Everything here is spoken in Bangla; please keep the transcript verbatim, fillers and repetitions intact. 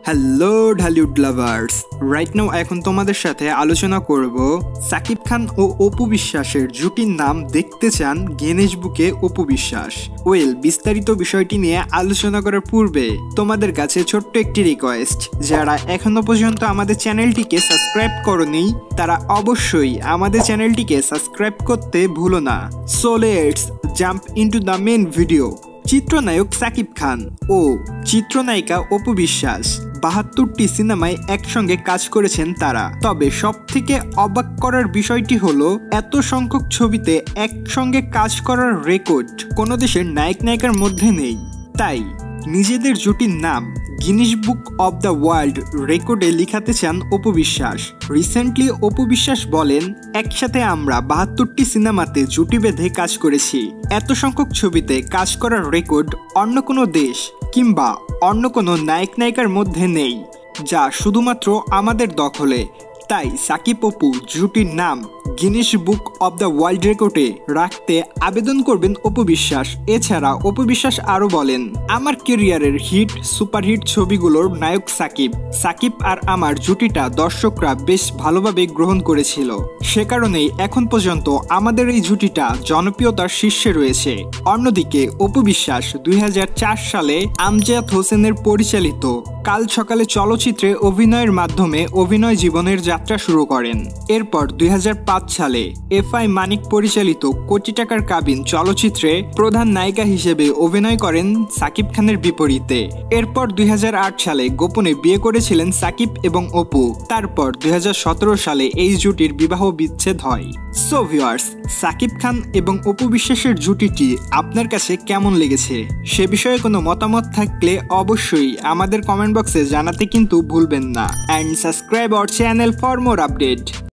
Hello Dhallywood lovers, right now এখন তোমাদের সাথে আলোচনা করব সাকিব খান ও অপু বিশ্বাসের জুটির নাম দেখতে চান গিনেস বুকে অপু বিশ্বাস। ওয়েল, বিস্তারিত বিষয়টি নিয়ে আলোচনা করার পূর্বে তোমাদের কাছে ছোট্ট একটি রিকোয়েস্ট, যারা এখনো পর্যন্ত আমাদের চ্যানেলটিকে সাবস্ক্রাইব করোনি তারা অবশ্যই আমাদের চ্যানেলটিকে সাবস্ক্রাইব করতে ভুলো না। So let's jump into the main video. চিত্রনায়ক সাকিব খান ও চিত্রনায়িকা অপু বিশ্বাস বাহাত্তরটি সিনেমায় একসঙ্গে কাজ করেছেন তারা। তবে সব থেকে অবাক করার বিষয়টি হলো এত সংখ্যক ছবিতে একসঙ্গে কাজ করার রেকর্ড কোনো দেশের নায়ক নায়িকার মধ্যে নেই। তাই নিজেদের জুটির নাম Guinness book of the world রেকর্ডে লিখাতে চান অপু বিশ্বাস। রিসেন্টলি অপু বিশ্বাস বলেন, একসাথে আমরা বাহাত্তরটি সিনেমাতে জুটি বেঁধে কাজ করেছি। এত সংখ্যক ছবিতে কাজ করার রেকর্ড অন্য কোনো দেশ কিংবা অন্য কোনো নায়ক নায়িকার মধ্যে নেই, যা শুধুমাত্র আমাদের দখলে। তাই সাকিব অপু জুটির নাম Guinness book of the world রেকর্ডে রাখতে আবেদন করবেন অপু বিশ্বাস। এছাড়া অপু বিশ্বাস আরও বলেন, আমার ক্যারিয়ারের হিট সুপারহিট ছবিগুলোর নায়ক সাকিব সাকিব আর আমার জুটিটা দর্শকরা বেশ ভালোভাবে গ্রহণ করেছিল। সে কারণেই এখন পর্যন্ত আমাদের এই জুটিটা জনপ্রিয়তার শীর্ষে রয়েছে। অন্যদিকে অপু বিশ্বাস দুই হাজার চার সালে আমজাদ হোসেনের পরিচালিত কাল সকালে চলচ্চিত্রে অভিনয়ের মাধ্যমে অভিনয় জীবনের যাত্রা শুরু করেন। এরপর দুই হাজার পাঁচ সালে এফ আই মানিক পরিচালিত কোটি টাকার কাবিন চলচ্চিত্রে প্রধান নায়িকা হিসেবে অভিনয় করেন সাকিব খানের বিপরীতে। এরপর দুই হাজার আট সালে গোপনে বিয়ে করেছিলেন সাকিব এবং অপু। তারপর দুই হাজার সতেরো সালে এই জুটির বিবাহ বিচ্ছেদ হয়। সো ভিউয়ার্স, সাকিব খান এবং অপু বিশ্বাসের জুটিটি আপনার কাছে কেমন লেগেছে সে বিষয়ে কোনো মতামত থাকলে অবশ্যই আমাদের কমেন্ট বক্সে জানাতে কিন্তু ভুলবেন না। And subscribe our channel for more update.